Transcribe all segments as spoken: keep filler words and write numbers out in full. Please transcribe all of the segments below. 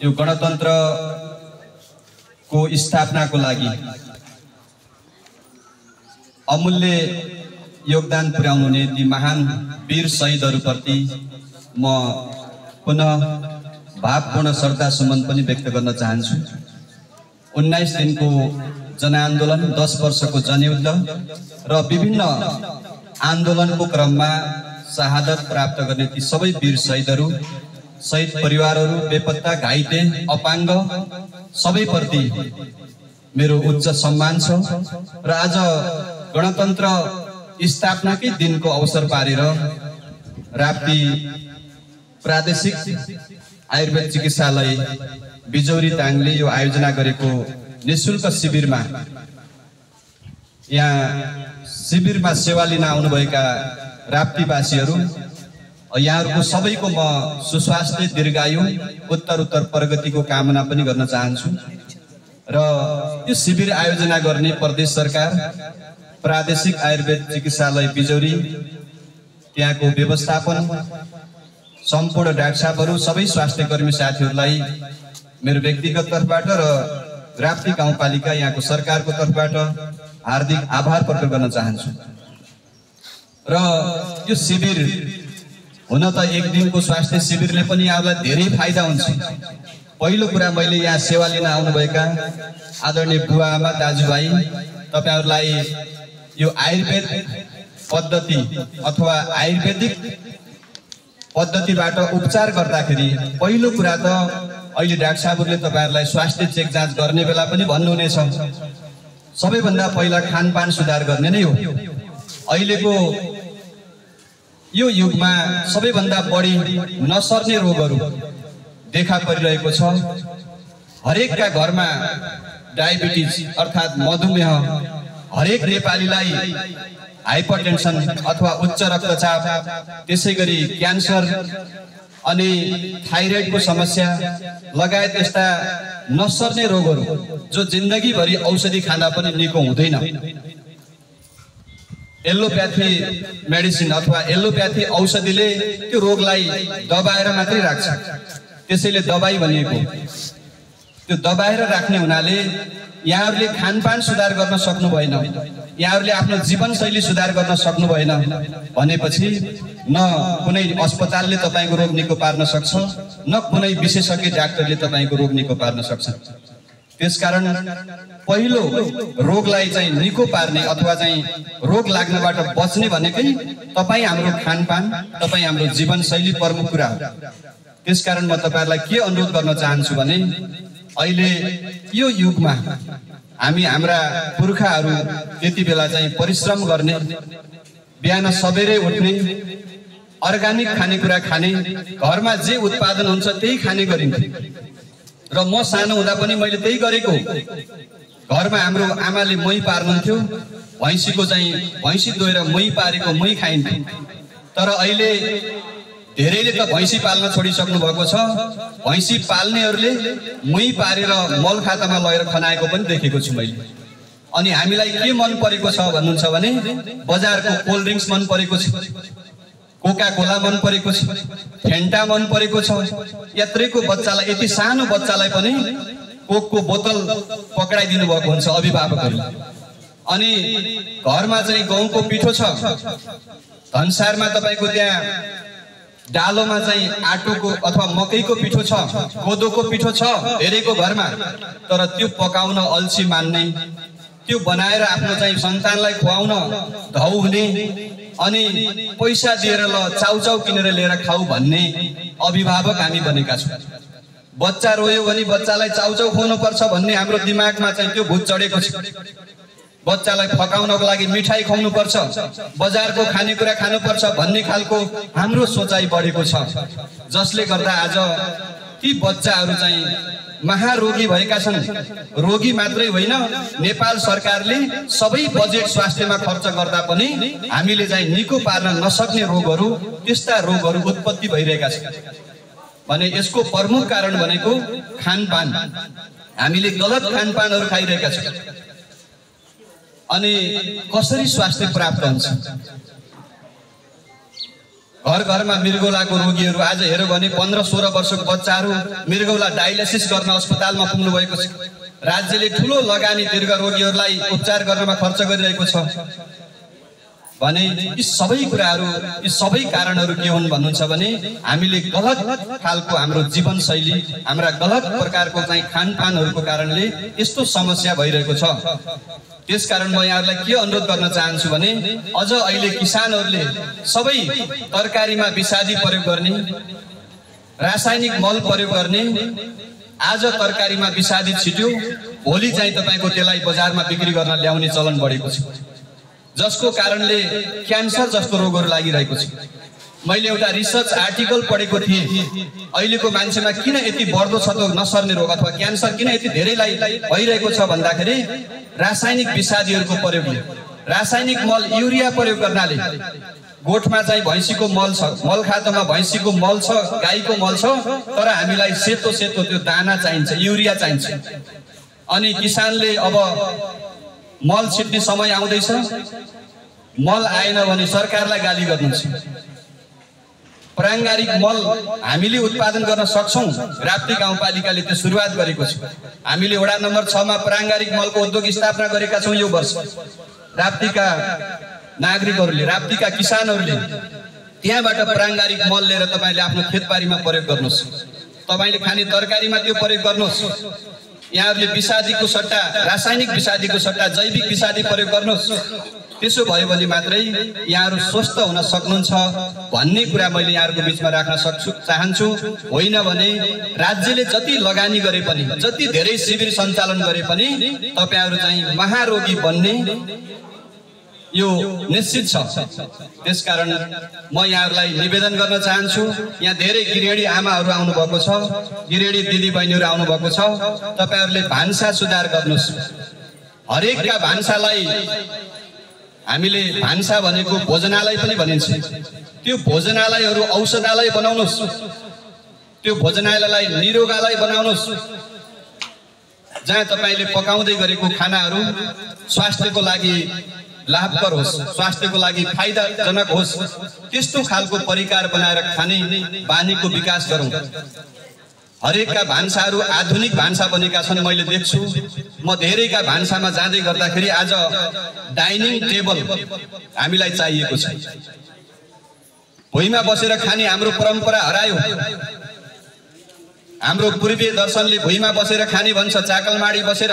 यो गणतन्त्र को स्थापना को लागि अमूल्य योगदान पुर्याउनुहुने ती महान वीर शहीदहरुप्रति म पुनः भावपूर्ण श्रद्धा सुमन पनि व्यक्त गर्न चाहन्छु। उन्नाइस दिनको जनआन्दोलन, दस वर्षको जनयुद्ध र विभिन्न आन्दोलनको क्रममा शहादत प्राप्त गर्ने ती सबै वीर शहीदहरू, शहीद परिवारहरू, बेपत्ता, घाइते, अपाङ्ग सबैप्रति मेरो उच्च सम्मान छ र आज गणतन्त्र स्थापनाकै दिनको अवसर पारेर राप्ती प्रादेशिक आयुर्वेद चिकित्सालय बिजौरी ताङले यो आयोजना गरेको निशुल्क शिविरमा यहाँ शिविरमा सेवा लिन आउनुभएका राप्तीवासीहरू यहाँहरुको सबैको म सुस्वास्थ्य, दीर्घायु, उत्तर उत्तर प्रगतिको कामना पनि गर्न चाहन्छु र यो शिविर आयोजना गर्ने प्रदेश सरकार, प्रादेशिक आयुर्वेद चिकित्सालय बिजौरी, त्यहाँको व्यवस्थापन, सम्पूर्ण डाक्टर साहबहरू, सबै स्वास्थ्य कर्मी साथीहरूलाई मेरो व्यक्तिगत तर्फबाट र राप्ती गाउँपालिका यहाँको सरकारको तर्फबाट हार्दिक आभार प्रकट गर्न चाहन्छु। र यो शिविर हुन त एक दिनको स्वास्थ्य शिविरले पनि यहाँलाई धेरै फाइदा हुन्छ। पहिलो कुरा, मैले यहाँ सेवा लिन आउनुभएका आदरणीय बुवा आमा दाजुभाइ तपाईहरुलाई यो आयुर्वेद पद्धति अथवा आयुर्वेदिक पद्धतिबाट उपचार गर्दाखेरि पहिलो कुरा त अहिले डाक्टर साहबहरुले तपाईहरुलाई स्वास्थ्य चेक जाँच गर्ने बेला पनि भन्नुहुनेछ, सबैभन्दा पहिला खानपान सुधार गर्ने नै हो। अहिलेको यो युगमा सबैभन्दा बढी नसर्ने रोगहरू देखा परिरहेको छ। हरेकका घरमा डायबिटिज अर्थात मधुमेह, हरेक नेपालीलाई हाइपरटेन्सन अथवा उच्च रक्तचाप, त्यसैगरी क्यान्सर अनि थाइरोइडको समस्या लगायत यस्ता नसर्ने रोगहरू जो जिन्दगीभरि औषधि खाना पनि निको हुँदैन। एलोप्याथी मेडिसिन अथवा एलोप्याथी औषधिले त्यो रोगलाई दबाएर मात्रै राख्छ, त्यसैले दबाई भनिएको। त्यो दबाएर राख्ने हुनाले यहाँहरुले खानपान सुधार गर्न सक्नु भएन, यहाँहरुले आफ्नो जीवनशैली सुधार गर्न सक्नु भएन भनेपछि न कुनै अस्पतालले तपाईको रोग निको पार्न सक्छ, न कुनै विशेषज्ञ डाक्टरले तपाईको रोग निको पार्न सक्छ। त्यसकारण पहिलो रोगलाई चाहिँ निको पार्ने अथवा चाहिँ रोग लाग्नबाट बच्ने भनेकै तपाई हाम्रो खानपान, तपाई हाम्रो जीवनशैली प्रमुख कुरा हो। त्यसकारण म तपाईहरुलाई के अनुरोध गर्न चाहन्छु भने अहिले यो युगमा हामी हाम्रा पुर्खाहरू त्यति बेला चाहिँ परिश्रम गर्ने, बिहान सबेरै उठ्ने, अर्गानिक खानेकुरा खाने, घरमा जे उत्पादन हुन्छ त्यही खाने गरिन्थ्यो र म सानो हुँदा पनि मैले त्यही गरेको। घरमा हाम्रो आमाले मही पार्नुहुन्थ्यो, भैँसीको चाहिँ भैँसी दोएर मही पारेको मही खाइन्थ्यो। तर अहिले धेरैले त भैँसी पाल्न छोडिसक्नु भएको छ। भैँसी पाल्नेहरूले मही पारेर मल खातामा लगेर खनाएको पनि देखेको छु मैले। अनि हामीलाई के मन परेको छ भन्नुहुन्छ भने बजारको कोल्ड ड्रिंक्स मन परेको छ, कोका कोला मन परेको छ, फेन्टा मन परेको छ। यत्रेको बच्चालाई, यति सानो बच्चालाई पनि कोकको बोतल पक्राइदिनु भएको हुन्छ अभिभावकहरूले। अनि घरमा चाहिँ गहुँको पिठो छ, धनसारमा तपाईको त्यहाँ डालोमा चाहिँ आटोको अथवा मकैको पिठो छ, कोदोको पिठो छ धेरैको घरमा, तर त्यो पकाउन अल्छी मान्ने, त्यो बनाएर आफ्नो चाहिँ सन्तानलाई खुवाउन धौ हुने, अनि पैसा दिएर ल चाउचाउ किनेर लिएर खाऊ भन्ने अभिभावक हामी बनेका छौँ। बच्चा रोयो भने बच्चालाई चाउचाउ खुवाउनु पर्छ भन्ने हाम्रो दिमागमा चाहिँ त्यो भूत चढेको छ। बच्चालाई फकाउनको लागि मिठाई खुवाउनु पर्छ, बजारको खानेकुरा खानुपर्छ भन्ने खालको हाम्रो सोचाइ बढेको छ, जसले गर्दा आज ती बच्चाहरू चाहिँ महारोगी भएका छन्। रोगी मात्रै होइन, नेपाल सरकारले सबै बजेट स्वास्थ्यमा खर्च गर्दा पनि हामीले चाहिँ निको पार्न नसक्ने रोगहरू, त्यस्ता रोगहरू उत्पत्ति भइरहेका छन् भने यसको प्रमुख कारण भनेको खानपान। हामीले गलत खानपानहरू खाइरहेका छौँ। अनि कसरी स्वास्थ्य प्राप्त हुन्छ? घर घरमा मृगौलाको रोगीहरू आज हेर्यो भने पन्ध्र सोह्र वर्षको बच्चाहरू मृगौला डायलिसिस गर्न अस्पतालमा पुग्नु भएको छ। राज्यले ठूलो लगानी दीर्घ रोगीहरूलाई उपचार गर्नमा खर्च गरिरहेको छ भने यी सबै कुराहरू यी सबै कारणहरू के हुन् भन्नुहुन्छ भने हामीले गलत खालको हाम्रो जीवनशैली हाम्रा गलत प्रकारको चाहिँ खानपानहरूको कारणले यस्तो समस्या भइरहेको छ। त्यसकारण म यहाँहरूलाई के अनुरोध गर्न चाहन्छु भने अझ अहिले किसानहरूले सबै तरकारीमा विषादी प्रयोग गर्ने, रासायनिक मल प्रयोग गर्ने, आज तरकारीमा विषादी छिट्यो भोलि चाहिँ तपाईको त्यसलाई बजारमा बिक्री गर्न ल्याउने चलन बढेको छ, जसको कारणले क्यान्सर जस्तो रोगहरू लागिरहेको छ। मैले एउटा रिसर्च आर्टिकल पढेको थिएँ, अहिलेको मान्छेमा किन यति बढ्दो छ त नसर्ने रोग अथवा क्यान्सर किन यति धेरैलाई भइरहेको छ भन्दाखेरि रासायनिक विषादीहरूको प्रयोगले, रासायनिक मल युरिया प्रयोग गर्नाले। गोठमा चाहिँ भैँसीको मल छ, मल खातोमा भैँसीको मल छ, गाईको मल छ, तर हामीलाई सेतो सेतो त्यो दाना चाहिन्छ, युरिया चाहिन्छ। अनि किसानले अब मल छिट्ने समय आउँदैछ, मल आएन भने सरकारलाई गाली गर्नुहुन्छ। प्राङ्गारिक मल हामीले उत्पादन गर्न सक्छौं, राप्ती गाउँपालिकाले त्यो सुरुवात गरेको छ। हामीले वडा नम्बर छ मा प्राङ्गारिक मलको उद्योग स्थापना गरेका छौं यो वर्ष। राप्तीका नागरिकहरूले, राप्तीका किसानहरूले त्यहाँबाट प्राङ्गारिक मल लिएर तपाईले आफ्नो खेतबारीमा प्रयोग गर्नुहोस्, तपाईले खाने तरकारीमा त्यो प्रयोग गर्नुहोस्। यहाँहरूले विषादीको सट्टा, रासायनिक विषादीको सट्टा जैविक विषादी प्रयोग गर्नुहोस्। त्यसो भयो भने मात्रै यहाँहरू स्वस्थ हुन सक्नुहुन्छ भन्ने कुरा मैले यहाँहरूको बिचमा राख्न सक्छु चाहन्छु। होइन भने राज्यले जति लगानी गरे पनि, जति धेरै शिविर सञ्चालन गरे पनि तपाईहरु चाहिँ महारोगी बन्ने यो निश्चित छ। त्यसकारण म यहाँहरूलाई निवेदन गर्न चाहन्छु, यहाँ धेरै गृहिणी आमाहरू आउनु भएको छ, गृहिणी दिदी बहिनीहरू आउनु भएको छ, तपाईहरुले भान्सा सुधार गर्नुस्। हरेकका भान्सालाई हामीले भान्सा भनेको भोजनालय पनि भनिन्छ, त्यो भोजनालयहरू औषधालय बनाउनुस्, त्यो भोजनालयलाई निरोगालय बनाउनुस्, जहाँ तपाईले पकाउँदै गरेको खानाहरू स्वास्थ्यको लागि लाभकर होस्, स्वास्थ्यको लागि फाइदाजनक होस्, त्यस्तो खालको परिकार बनाएर खाने बानीको विकास गरौँ। हरेकका भान्साहरू आधुनिक भान्सा बनेका छन् मैले देख्छु। म धेरैका भान्सामा जाँदै गर्दाखेरि आज डाइनिङ टेबल हामीलाई चाहिएको छ। भुइँमा बसेर खाने हाम्रो परम्परा हरायो। हाम्रो पूर्वीय दर्शनले भुइँमा बसेर खाने भन्छ, चाकलमाडी बसेर,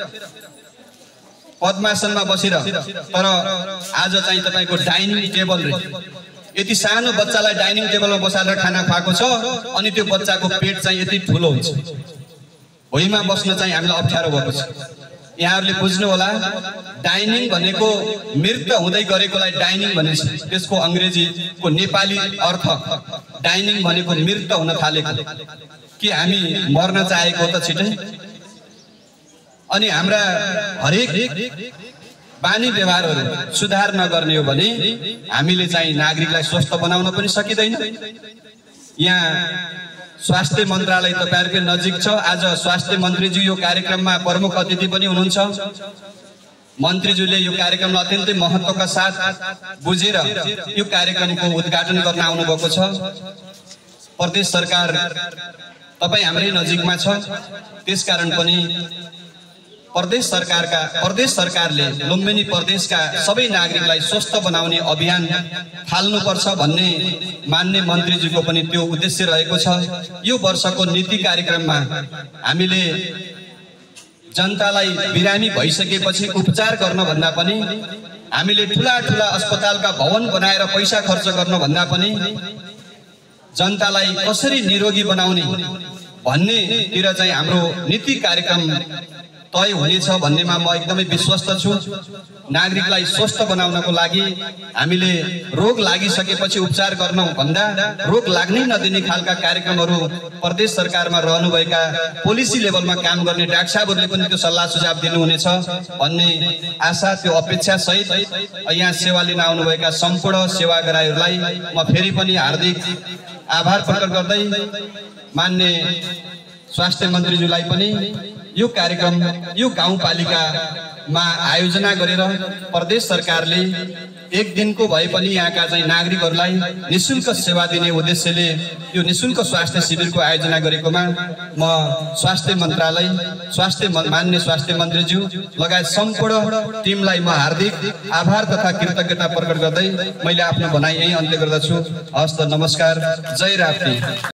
पद्मासनमा बसेर, तर आज चाहिँ तपाईको डाइनिङ टेबल रे यति सानो बच्चालाई डाइनिङ टेबलमा बसालेर खाना खुवाएको छ अनि त्यो बच्चाको पेट चाहिँ यति ठुलो हुन्छ। भुइँमा बस्न चाहिँ हामीलाई अप्ठ्यारो भएको छ। यहाँहरूले बुझ्नु होला, डाइनिङ भनेको मृत हुँदै गरेकोलाई डाइनिङ भनिन्छ, त्यसको अंग्रेजीको नेपाली अर्थ डाइनिङ भनेको मृत हुन थालेको। कि हामी मर्न चाहेको त छिटै? अनि हाम्रा हरेक बानी व्यवहारहरू सुधार नगर्ने हो भने हामीले चाहिँ नागरिकलाई स्वस्थ बनाउन पनि सकिदैन। यहाँ स्वास्थ्य मन्त्रालय तपाईहरुकै नजिक छ। आज स्वास्थ्य मन्त्रीज्यू यो कार्यक्रममा प्रमुख अतिथि पनि हुनुहुन्छ। मन्त्रीज्यूले यो कार्यक्रमलाई अत्यन्तै महत्त्वका साथ बुझेर यो कार्यक्रमको उद्घाटन गर्न आउनु भएको छ। प्रदेश सरकार तपाई हाम्रै नजिकमा छ, त्यसकारण पनि प्रदेश सरकारका प्रदेश सरकारले लुम्बिनी प्रदेशका सबै नागरिकलाई स्वस्थ बनाउने अभियान थाल्नुपर्छ भन्ने मान्य मन्त्रीज्यूको पनि त्यो उद्देश्य रहेको छ। यो वर्षको नीति कार्यक्रममा हामीले जनतालाई बिरामी भइसकेपछि उपचार गर्न भन्दा पनि, हामीले ठूला ठूला अस्पतालका भवन बनाएर पैसा खर्च गर्न भन्दा पनि जनतालाई कसरी निरोगी बनाउने भन्ने तिर चाहिँ हाम्रो नीति कार्यक्रम तय हुनेछ भन्नेमा म एकदमै विश्वस्त छु। नागरिकलाई स्वस्थ बनाउनको लागि हामीले रोग लागिसकेपछि उपचार गर्न भन्दा रोग लाग्नै नदिने खालका कार्यक्रमहरू प्रदेश सरकारमा रहनुभएका पोलिसी लेभलमा काम गर्ने डाक्टर साहबहरूले पनि त्यो सल्लाह सुझाव दिनुहुनेछ भन्ने आशा, त्यो अपेक्षा सहित यहाँ सेवा लिन आउनुभएका सम्पूर्ण सेवाग्राहीहरूलाई म फेरि पनि हार्दिक आभार प्रकट गर्दै मान्य स्वास्थ्य मन्त्रीज्यूलाई पनि यो कार्यक्रम यो गाउँपालिकामा आयोजना गरेर प्रदेश सरकारले एक दिनको भए पनि यहाँका चाहिँ नागरिकहरूलाई निःशुल्क सेवा दिने उद्देश्यले यो निःशुल्क स्वास्थ्य शिविरको आयोजना गरेकोमा म स्वास्थ्य मन्त्रालय, स्वास्थ्य मान्य स्वास्थ्य मन्त्रीज्यू लगायत सम्पूर्ण टिमलाई म हार्दिक आभार तथा कृतज्ञता प्रकट गर्दै मैले आफ्नो भनाइ यही अन्त्य गर्दछु। हस्त, नमस्कार, जय राप्ती।